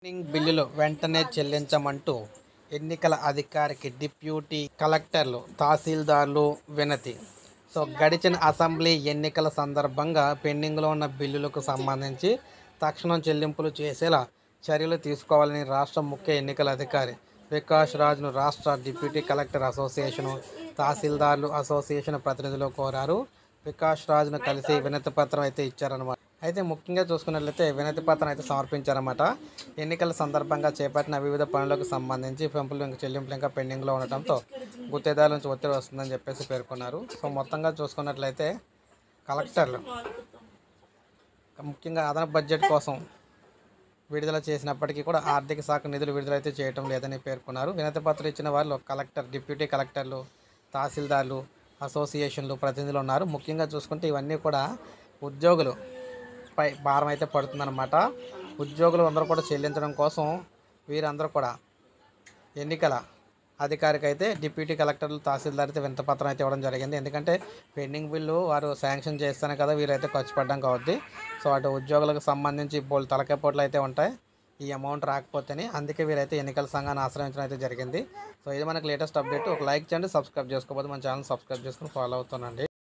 Pending బిల్లులు వెంటనే చెల్లించమంటూ ఎన్నికల అధికారికి డిప్యూటీ కలెక్టర్లు, తహసీల్దార్లు వినతి. గడిచిన అసెంబ్లీ ఎన్నికల సందర్భంగా పెండింగ్లో ఉన్న బిల్లులకు సంబంధించి తక్షణం చెల్లింపులు చేసేలా చర్యలు తీసుకోవాలని రాష్ట్ర ముఖ్య ఎన్నికల అధికారి వికాస్ రాజ్ను రాష్ట్ర డిప్యూటీ కలెక్టర్ అసోసియేషను, తహసీల్దార్లు అసోసియేషన్ ప్రతినిధులు కోరారు. వికాస్ రాజ్ను కలిసి వినతి పత్రం అయితే ఇచ్చారన్నమాట. అయితే ముఖ్యంగా చూసుకున్నట్లయితే వినతి పత్రం అయితే సమర్పించారన్నమాట. ఎన్నికల సందర్భంగా చేపట్టిన వివిధ పనులకు సంబంధించి చెల్లింపులు ఇంకా పెండింగ్లో ఉండటంతో గుత్తేదారుల నుంచి ఒత్తిడి వస్తుందని చెప్పేసి పేర్కొన్నారు. మొత్తంగా చూసుకున్నట్లయితే కలెక్టర్లు ముఖ్యంగా అదనపు బడ్జెట్ కోసం విడుదల చేసినప్పటికీ కూడా ఆర్థిక శాఖ నిధులు విడుదలైతే చేయటం లేదని పేర్కొన్నారు. వినతి పత్రం ఇచ్చిన వారిలో కలెక్టర్, డిప్యూటీ కలెక్టర్లు, తహసీల్దార్లు, అసోసియేషన్లు ప్రతినిధులు ఉన్నారు. ముఖ్యంగా చూసుకుంటే ఇవన్నీ కూడా ఉద్యోగులపై భారం అయితే పడుతుందన్నమాట. ఉద్యోగులు అందరూ కూడా చెల్లించడం కోసం వీరందరూ కూడా ఎన్నికల అధికారికి అయితే డిప్యూటీ కలెక్టర్లు, తహసీల్దార్ అయితే వినతి పత్రం అయితే ఇవ్వడం జరిగింది. ఎందుకంటే పెండింగ్ బిల్లు వారు శాంక్షన్ చేస్తేనే కదా వీరైతే ఖర్చు పెట్టడం అవుద్ది. అటు ఉద్యోగులకు సంబంధించి తలకాయ పోట్లు అయితే ఉంటాయి ఈ అమౌంట్ రాకపోతేనే. అందుకే వీరైతే ఎన్నికల సంఘాన్ని ఆశ్రయించడం అయితే జరిగింది. ఇది మనకి లేటెస్ట్ అప్డేట్. ఒక లైక్ చేయండి, సబ్స్క్రైబ్ చేసుకోకపోతే మన ఛానల్ సబ్స్క్రైబ్ చేసుకుని ఫాలో అవుతానండి.